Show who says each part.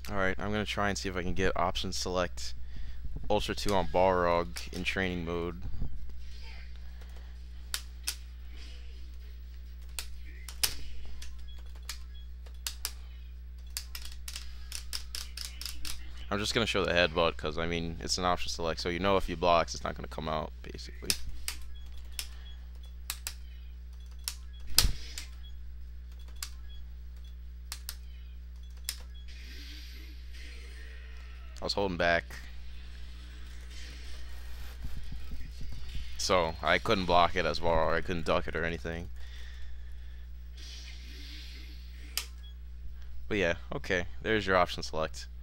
Speaker 1: Alright, I'm gonna try and see if I can get option select Ultra 2 on Balrog in training mode. I'm just gonna show the headbutt because I mean it's an option select, so you know if he blocks, it's not gonna come out basically. I was holding back, so I couldn't block it as well, or I couldn't duck it or anything. But yeah, okay, there's your option select.